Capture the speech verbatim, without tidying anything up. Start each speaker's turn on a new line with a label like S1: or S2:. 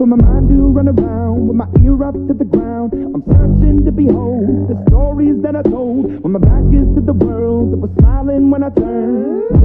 S1: for my mind to run around with my ear up to the ground. I'm searching to behold the stories that I told when my back is to the world that was smiling when I turned.